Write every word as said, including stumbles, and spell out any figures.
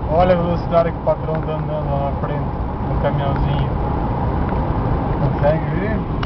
Olha a velocidade que o patrão está andando lá na frente, no caminhãozinho. Consegue ver?